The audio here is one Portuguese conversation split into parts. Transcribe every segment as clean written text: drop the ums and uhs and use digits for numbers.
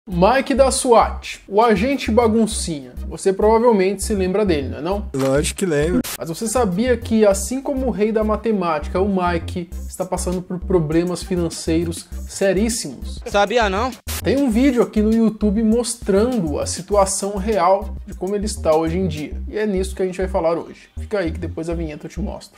Mike da SWAT, o agente baguncinha. Você provavelmente se lembra dele, não é não? Lógico que lembro. Mas você sabia que, assim como o rei da matemática, o Mike está passando por problemas financeiros seríssimos? Sabia não? Tem um vídeo aqui no YouTube mostrando a situação real de como ele está hoje em dia. E é nisso que a gente vai falar hoje. Fica aí que depois da vinheta eu te mostro.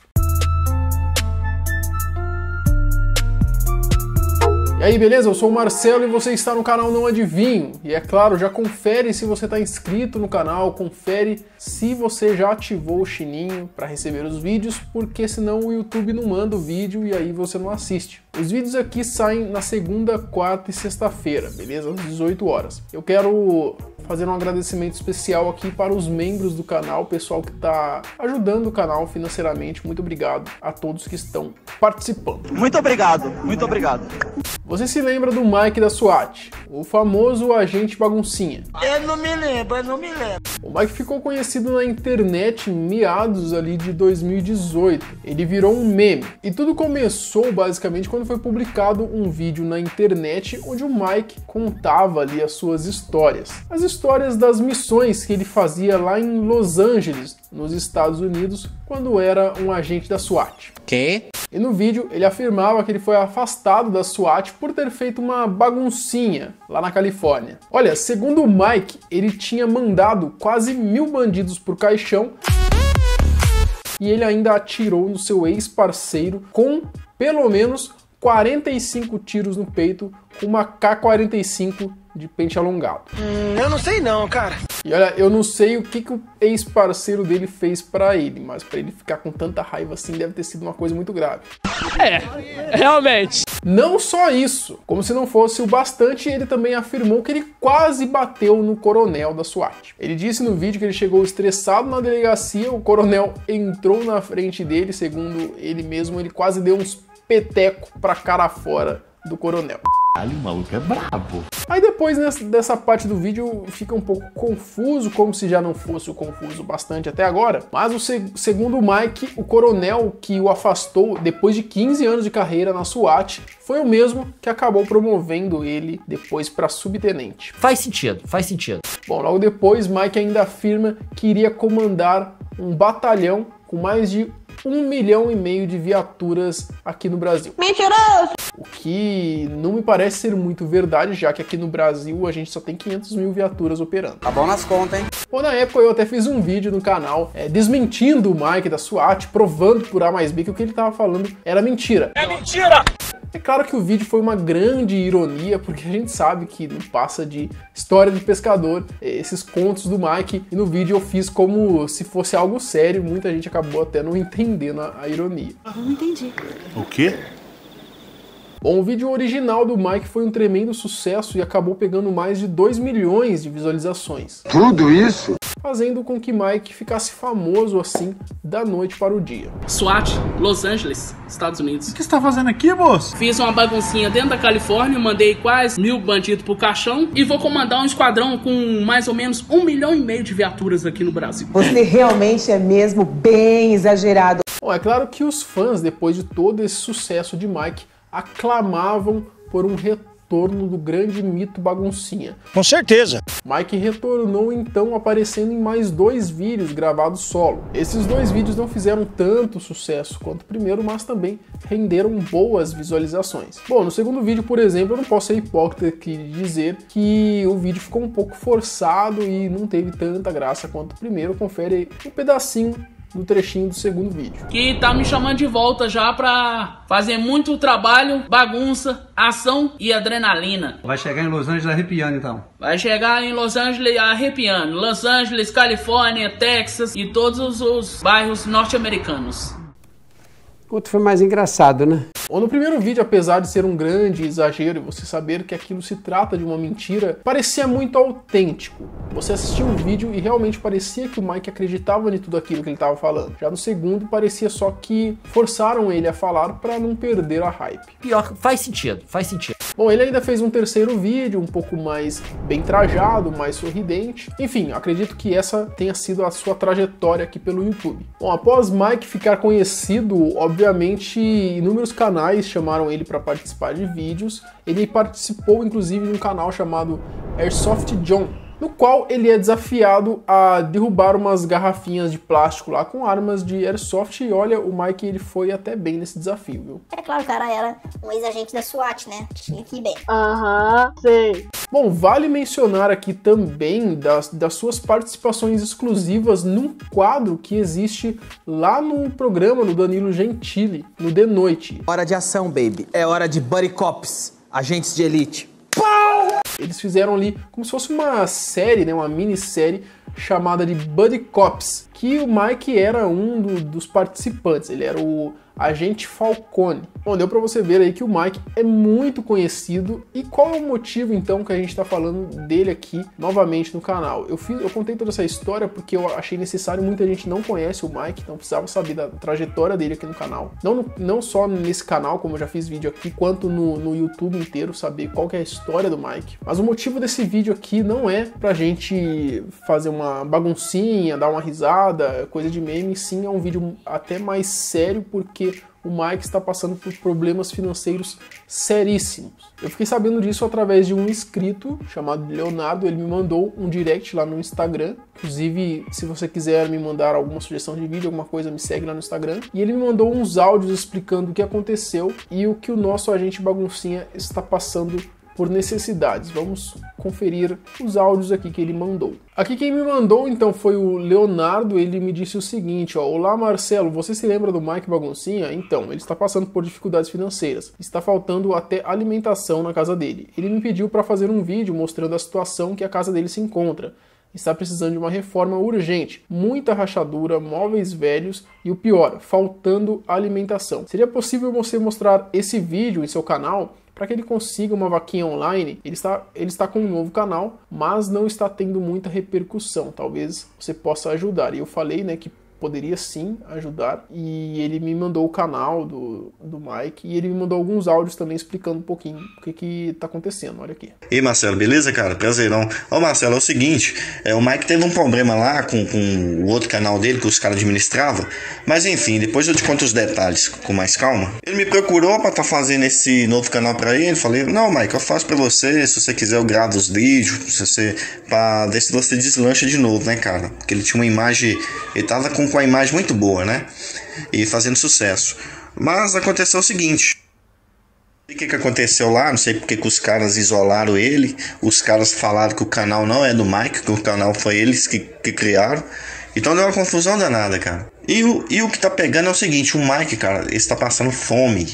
E aí, beleza? Eu sou o Marcelo e você está no canal Não Adivinho. E é claro, já confere se você está inscrito no canal, confere se você já ativou o sininho para receber os vídeos, porque senão o YouTube não manda o vídeo e aí você não assiste. Os vídeos aqui saem na segunda, quarta e sexta-feira, beleza? Às 18 horas. Eu quero fazer um agradecimento especial aqui para os membros do canal, o pessoal que está ajudando o canal financeiramente. Muito obrigado a todos que estão participando. Muito obrigado, muito obrigado. Você se lembra do Mike da SWAT, o famoso agente baguncinha? Eu não me lembro. O Mike ficou conhecido na internet em meados ali de 2018. Ele virou um meme. E tudo começou basicamente quando foi publicado um vídeo na internet onde o Mike contava ali as suas histórias. As histórias das missões que ele fazia lá em Los Angeles, nos Estados Unidos, quando era um agente da SWAT. Quê? E no vídeo ele afirmava que ele foi afastado da SWAT por ter feito uma baguncinha lá na Califórnia. Olha, segundo o Mike, ele tinha mandado quase 1000 bandidos pro caixão e ele ainda atirou no seu ex-parceiro com pelo menos 45 tiros no peito com uma K-45 de pente alongado. Eu não sei não, cara. E olha, eu não sei o que o ex-parceiro dele fez pra ele, mas pra ele ficar com tanta raiva assim deve ter sido uma coisa muito grave. Realmente. Não só isso, como se não fosse o bastante, ele também afirmou que ele quase bateu no coronel da SWAT. Ele disse no vídeo que ele chegou estressado na delegacia, o coronel entrou na frente dele, segundo ele mesmo, ele quase deu uns peteco pra cara fora do coronel. Ali o maluco é brabo. Aí depois dessa parte do vídeo fica um pouco confuso, como se já não fosse o confuso bastante até agora. Mas segundo o Mike, o coronel que o afastou depois de 15 anos de carreira na SWAT foi o mesmo que acabou promovendo ele depois para subtenente. Faz sentido. Bom, logo depois Mike ainda afirma que iria comandar um batalhão com mais de 1,5 milhão de viaturas aqui no Brasil. Mentiroso! O que não me parece ser muito verdade, já que aqui no Brasil a gente só tem 500 mil viaturas operando. Tá bom nas contas, hein? Bom, na época eu até fiz um vídeo no canal desmentindo o Mike da SWAT, provando por A mais B que o que ele estava falando era mentira. É mentira! É claro que o vídeo foi uma grande ironia, porque a gente sabe que não passa de história de pescador, esses contos do Mike, e no vídeo eu fiz como se fosse algo sério, muita gente acabou até não entendendo a ironia. Não entendi. O quê? Bom, o vídeo original do Mike foi um tremendo sucesso e acabou pegando mais de 2 milhões de visualizações. Tudo isso? Fazendo com que Mike ficasse famoso assim da noite para o dia. SWAT, Los Angeles, Estados Unidos. O que você tá fazendo aqui, moço? Fiz uma baguncinha dentro da Califórnia, mandei quase 1000 bandidos pro caixão e vou comandar um esquadrão com mais ou menos 1,5 milhão de viaturas aqui no Brasil. Você realmente é mesmo bem exagerado. Bom, é claro que os fãs, depois de todo esse sucesso de Mike, aclamavam por um retorno do grande mito baguncinha. Com certeza. Mike retornou então aparecendo em mais 2 vídeos gravados solo. Esses 2 vídeos não fizeram tanto sucesso quanto o primeiro, mas também renderam boas visualizações. Bom, no segundo vídeo, por exemplo, eu não posso ser hipócrita aqui de dizer que o vídeo ficou um pouco forçado e não teve tanta graça quanto o primeiro. Confere aí um pedacinho no trechinho do segundo vídeo. Que tá me chamando de volta já pra fazer muito trabalho, bagunça, ação e adrenalina. Vai chegar em Los Angeles arrepiando, então. Vai chegar em Los Angeles arrepiando. Los Angeles, Califórnia, Texas e todos os bairros norte-americanos. Outro foi mais engraçado, né? Bom, no primeiro vídeo, apesar de ser um grande exagero e você saber que aquilo se trata de uma mentira, parecia muito autêntico. Você assistiu o vídeo e realmente parecia que o Mike acreditava em tudo aquilo que ele estava falando. Já no segundo, parecia só que forçaram ele a falar para não perder a hype. Pior, faz sentido. Bom, ele ainda fez um terceiro vídeo, um pouco mais bem trajado, mais sorridente. Enfim, acredito que essa tenha sido a sua trajetória aqui pelo YouTube. Bom, após Mike ficar conhecido, obviamente inúmeros canais chamaram ele para participar de vídeos. Ele participou inclusive de um canal chamado Airsoft John, no qual ele é desafiado a derrubar umas garrafinhas de plástico lá com armas de airsoft, e olha, o Mike ele foi até bem nesse desafio, viu? É claro, o cara era um ex-agente da SWAT, né? Tinha que ir bem. sei. Bom, vale mencionar aqui também das suas participações exclusivas num quadro que existe lá no programa do Danilo Gentili, no De Noite. Hora de ação, baby. É hora de buddy cops, agentes de elite. Eles fizeram ali como se fosse uma série, né, uma minissérie chamada de Buddy Cops, que o Mike era um dos participantes, ele era o Agente Falcone. Bom, deu pra você ver aí que o Mike é muito conhecido. E qual é o motivo então que a gente tá falando dele aqui novamente no canal? Eu contei toda essa história porque eu achei necessário, muita gente não conhece o Mike, então precisava saber da trajetória dele aqui no canal. Não só nesse canal, como eu já fiz vídeo aqui, quanto no YouTube inteiro, saber qual que é a história do Mike. Mas o motivo desse vídeo aqui não é pra gente fazer uma baguncinha, dar uma risada, coisa de meme, sim, é um vídeo até mais sério, porque o Mike está passando por problemas financeiros seríssimos. Eu fiquei sabendo disso através de um inscrito chamado Leonardo. Ele me mandou um direct lá no Instagram. Inclusive, se você quiser me mandar alguma sugestão de vídeo, alguma coisa, me segue lá no Instagram. E ele me mandou uns áudios explicando o que aconteceu e o que o nosso agente baguncinha está passando por necessidades. Vamos conferir os áudios aqui que ele mandou. Aqui quem me mandou então foi o Leonardo. Ele me disse o seguinte, ó: olá Marcelo, você se lembra do Mike Baguncinha? Então, ele está passando por dificuldades financeiras, está faltando até alimentação na casa dele. Ele me pediu para fazer um vídeo mostrando a situação que a casa dele se encontra. Está precisando de uma reforma urgente, muita rachadura, móveis velhos e o pior, faltando alimentação. Seria possível você mostrar esse vídeo em seu canal para que ele consiga uma vaquinha online? Ele está com um novo canal, mas não está tendo muita repercussão. Talvez você possa ajudar. E eu falei, né, que poderia sim ajudar, e ele me mandou o canal do Mike, e ele me mandou alguns áudios também explicando um pouquinho o que tá acontecendo. Olha aqui. E aí, Marcelo, beleza, cara? Prazerão. Ô Marcelo, é o seguinte, o Mike teve um problema lá com o outro canal dele que os caras administravam, mas enfim, depois eu te conto os detalhes com mais calma. Ele me procurou pra estar fazendo esse novo canal pra ele. Falei, não, Mike, eu faço pra você, se você quiser eu gravo os vídeos, pra ver se você deslancha de novo, né, cara? Porque ele tinha uma imagem, ele tava com a imagem muito boa, né? E fazendo sucesso. Mas aconteceu o seguinte. O que aconteceu lá? Não sei porque que os caras isolaram ele. Os caras falaram que o canal não é do Mike, que o canal foi eles que criaram. Então deu uma confusão danada, cara. E o que tá pegando é o seguinte: o Mike, cara, ele está passando fome.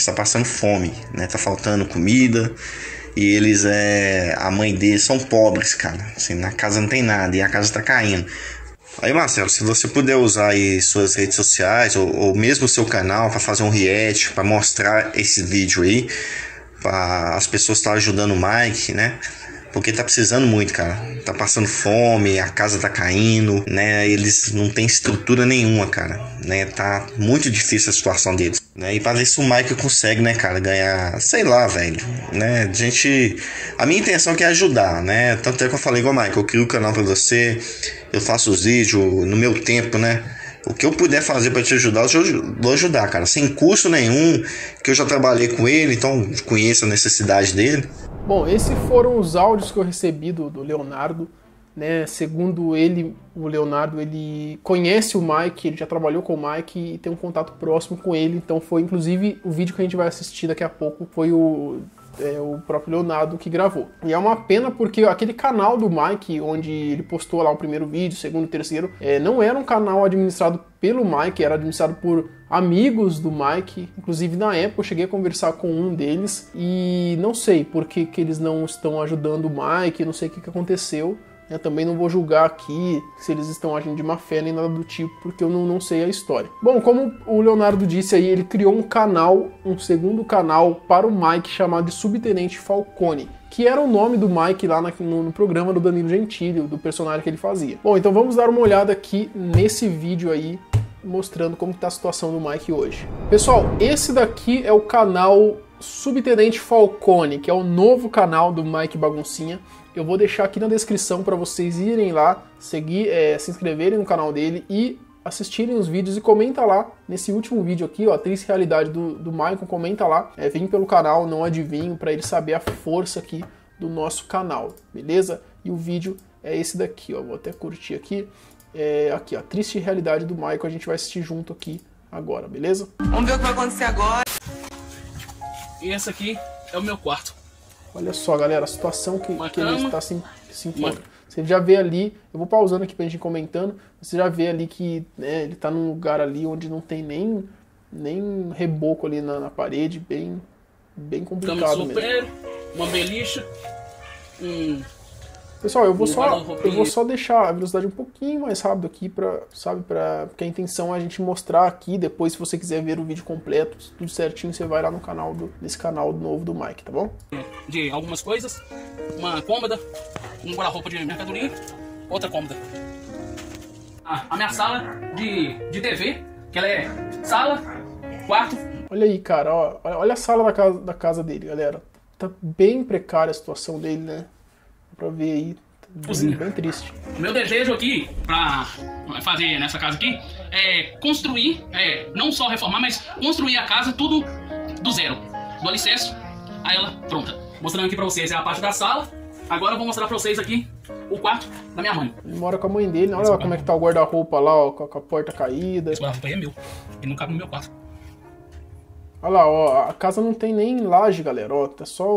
Né? Tá faltando comida. E eles, a mãe deles são pobres, cara. Assim, na casa não tem nada e a casa tá caindo. Aí, Marcelo, se você puder usar aí suas redes sociais ou mesmo o seu canal para fazer um react, para mostrar esse vídeo aí, para as pessoas estar ajudando o Mike, né? Porque tá precisando muito, cara. Tá passando fome, a casa tá caindo, né? Eles não têm estrutura nenhuma, cara, né? Tá muito difícil a situação deles, né? E para ver se o Mike consegue, né, cara, ganhar, sei lá, velho, né? A minha intenção aqui é ajudar, né? Tanto é que eu falei, igual, Mike, eu crio o canal para você, eu faço os vídeos no meu tempo, né? O que eu puder fazer para te ajudar, eu vou ajudar, cara. Sem custo nenhum, que eu já trabalhei com ele, então conheço a necessidade dele. Bom, esses foram os áudios que eu recebi do Leonardo, né? Segundo ele, o Leonardo, ele conhece o Mike, ele já trabalhou com o Mike e tem um contato próximo com ele, então foi inclusive o vídeo que a gente vai assistir daqui a pouco, foi o próprio Leonardo que gravou. E é uma pena porque aquele canal do Mike, onde ele postou lá o primeiro vídeo, o segundo, o terceiro, não era um canal administrado pelo Mike, era administrado por amigos do Mike. Inclusive na época eu cheguei a conversar com um deles e não sei por que eles não estão ajudando o Mike, não sei o que aconteceu. Eu também não vou julgar aqui se eles estão agindo de má fé nem nada do tipo, porque eu não sei a história. Bom, como o Leonardo disse aí, ele criou um segundo canal para o Mike chamado de Subtenente Falcone, que era o nome do Mike lá no programa do Danilo Gentili, do personagem que ele fazia. Bom, então vamos dar uma olhada aqui nesse vídeo aí, mostrando como está a situação do Mike hoje. Pessoal, esse daqui é o canal Subtenente Falcone, que é o novo canal do Mike Baguncinha. Eu vou deixar aqui na descrição para vocês irem lá, seguir, se inscreverem no canal dele e assistirem os vídeos, e comenta lá nesse último vídeo aqui, ó, Triste Realidade do Maicon, comenta lá, vem pelo canal Não Adivinho, para ele saber a força aqui do nosso canal, beleza? E o vídeo é esse daqui, ó, vou até curtir aqui, aqui ó, Triste Realidade do Maicon, a gente vai assistir junto aqui agora, beleza? Vamos ver o que vai acontecer agora. E esse aqui é o meu quarto. Olha só, galera, a situação que ele está se encontra. Você já vê ali, eu vou pausando aqui pra gente ir comentando, você já vê ali que ele tá num lugar ali onde não tem nem reboco ali na parede, bem complicado mesmo. Uma beliche, Pessoal, eu vou só deixar a velocidade um pouquinho mais rápido aqui, porque a intenção é a gente mostrar aqui, depois se você quiser ver o vídeo completo, tudo certinho, você vai lá no canal nesse canal novo do Mike, tá bom? De algumas coisas, uma cômoda, um guarda-roupa de mercadoria, outra cômoda. A minha sala de TV, que ela é sala, quarto. Olha aí, cara, ó, olha a sala da casa dele, galera. Tá bem precária a situação dele, né? Pra ver aí, bem triste. O meu desejo aqui pra fazer nessa casa aqui é construir, não só reformar, mas construir a casa tudo do zero, do alicerce a ela pronta. Mostrando aqui pra vocês a parte da sala. Agora eu vou mostrar pra vocês aqui o quarto da minha mãe. Ele mora com a mãe dele, olha lá como é que tá o guarda-roupa lá, ó, com a porta caída. Esse guarda-roupa aí é meu, ele não cabe no meu quarto. Olha lá, ó, a casa não tem nem laje, galera, ó, tá só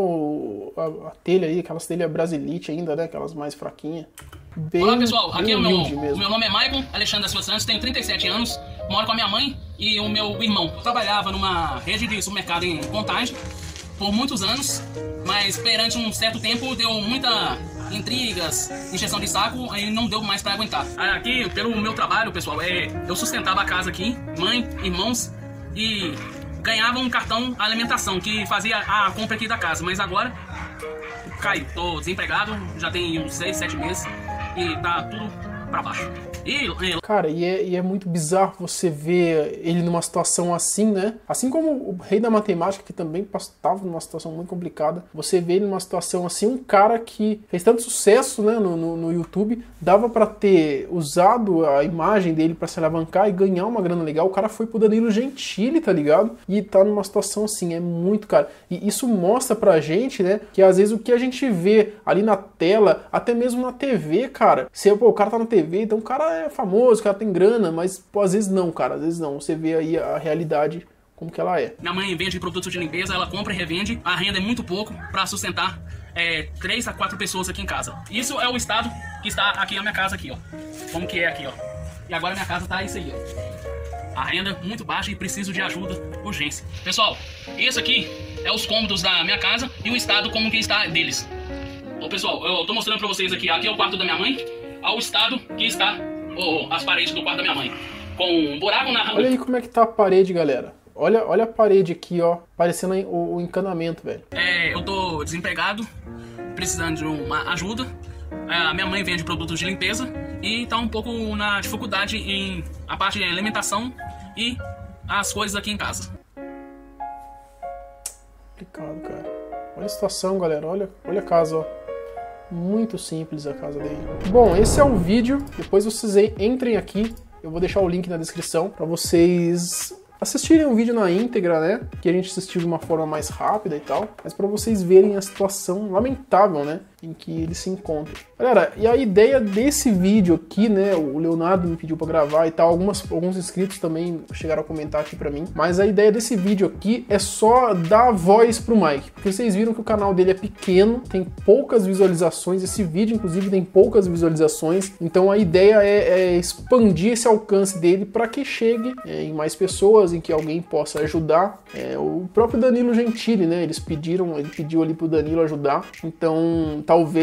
a telha aí, aquelas telhas Brasilite ainda, né, aquelas mais fraquinhas. Olá pessoal, aqui é o meu nome é Maicon Alexandre da Silva Santos, tenho 37 anos, moro com a minha mãe e o meu irmão. Eu trabalhava numa rede de supermercado em Contagem por muitos anos, mas perante um certo tempo deu muita intrigas, encheção de saco, aí não deu mais pra aguentar. Aqui, pelo meu trabalho, pessoal, eu sustentava a casa aqui, mãe, irmãos, e ganhava um cartão alimentação que fazia a compra aqui da casa, mas agora caiu, tô desempregado, já tem uns 6, 7 meses e tá tudo pra baixo. Cara, e é muito bizarro você ver ele numa situação assim, né? Assim como o rei da matemática, que também estava numa situação muito complicada, você vê ele numa situação assim, um cara que fez tanto sucesso, né, no YouTube, dava pra ter usado a imagem dele pra se alavancar e ganhar uma grana legal. O cara foi pro Danilo Gentili, tá ligado? E tá numa situação assim, é muito, cara. E isso mostra pra gente, né, que às vezes o que a gente vê ali na tela, até mesmo na TV, cara, o cara tá na TV, então o cara é famoso, o cara tem grana, mas pô, às vezes não, cara, às vezes não. Você vê aí a realidade como que ela é. Minha mãe vende produtos de limpeza, ela compra e revende, a renda é muito pouco para sustentar 3 a 4 pessoas aqui em casa. Isso é o estado que está aqui na minha casa aqui, ó. Como que é aqui, ó. E agora minha casa tá isso aí, ó. A renda muito baixa e preciso de ajuda, urgência. Pessoal, esse aqui é os cômodos da minha casa e o estado como que está deles. Ô pessoal, eu tô mostrando pra vocês aqui é o quarto da minha mãe, ao estado que está as paredes do quarto da minha mãe, com um buraco na... Olha aí como é que tá a parede, galera. Olha a parede aqui, ó, parecendo o encanamento, velho. Eu tô desempregado, precisando de uma ajuda. A minha mãe vende produtos de limpeza e tá um pouco na dificuldade em a parte de alimentação e as coisas aqui em casa. Complicado, cara. Olha a situação, galera. Olha a casa, ó. Muito simples a casa dele. Bom, esse é o vídeo. Depois vocês entrem aqui. Eu vou deixar o link na descrição para vocês assistirem o vídeo na íntegra, né? Que a gente assistiu de uma forma mais rápida e tal. Mas para vocês verem a situação lamentável, né? Em que ele se encontra. Galera, e a ideia desse vídeo aqui, né? O Leonardo me pediu para gravar e tal. Alguns inscritos também chegaram a comentar aqui para mim. Mas a ideia desse vídeo aqui é só dar voz pro Mike. Porque vocês viram que o canal dele é pequeno, tem poucas visualizações. Esse vídeo, inclusive, tem poucas visualizações. Então a ideia é expandir esse alcance dele para que chegue em mais pessoas, em que alguém possa ajudar. O próprio Danilo Gentili, né? Ele pediu ali pro Danilo ajudar. Então, talvez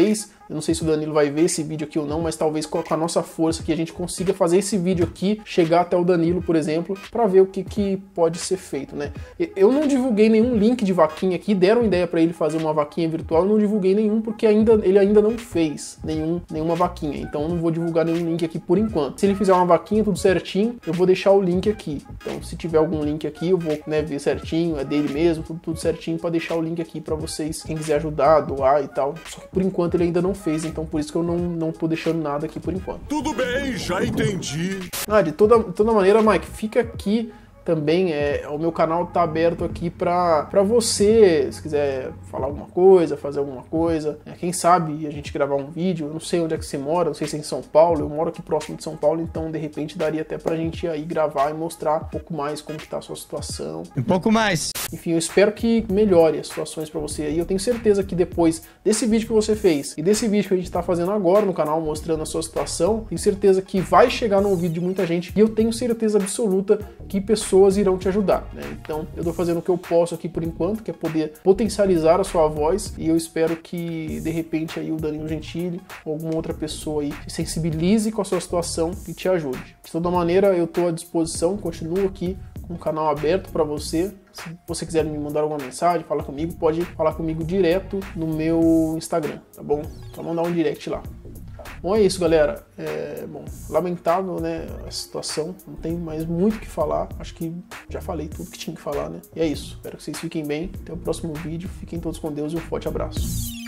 Eu não sei se o Danilo vai ver esse vídeo aqui ou não, mas talvez com a nossa força que a gente consiga fazer esse vídeo aqui chegar até o Danilo, por exemplo, para ver o que pode ser feito, né? Eu não divulguei nenhum link de vaquinha aqui, deram ideia para ele fazer uma vaquinha virtual, eu não divulguei nenhum porque ele ainda não fez nenhuma vaquinha, então eu não vou divulgar nenhum link aqui por enquanto. Se ele fizer uma vaquinha tudo certinho, eu vou deixar o link aqui. Então se tiver algum link aqui, eu vou, né, ver certinho, é dele mesmo, tudo certinho, para deixar o link aqui para vocês, quem quiser ajudar, doar e tal. Só que por enquanto ele ainda não fez, então por isso que eu não tô deixando nada aqui por enquanto. Tudo bem, já entendi. De toda maneira, Mike, fica aqui também, o meu canal tá aberto aqui pra você, se quiser falar alguma coisa, fazer alguma coisa, quem sabe a gente gravar um vídeo. Eu não sei onde é que você mora, não sei se é em São Paulo, eu moro aqui próximo de São Paulo, então de repente daria até pra gente aí gravar e mostrar um pouco mais como que tá a sua situação. Um pouco mais. Enfim, eu espero que melhore as situações pra você aí. Eu tenho certeza que depois desse vídeo que você fez e desse vídeo que a gente tá fazendo agora no canal, mostrando a sua situação, tenho certeza que vai chegar no ouvido de muita gente e eu tenho certeza absoluta que pessoas irão te ajudar, né? Então eu tô fazendo o que eu posso aqui por enquanto, que é poder potencializar a sua voz, e eu espero que de repente aí o Danilo Gentili ou alguma outra pessoa aí se sensibilize com a sua situação e te ajude. De toda maneira, eu tô à disposição, continuo aqui com o canal aberto para você. Se você quiser me mandar alguma mensagem, falar comigo, pode falar comigo direto no meu Instagram, tá bom? Só mandar um direct lá. Bom, é isso, galera. Lamentável, né, a situação. Não tem mais muito o que falar. Acho que já falei tudo que tinha que falar, né? E é isso. Espero que vocês fiquem bem. Até o próximo vídeo. Fiquem todos com Deus e um forte abraço.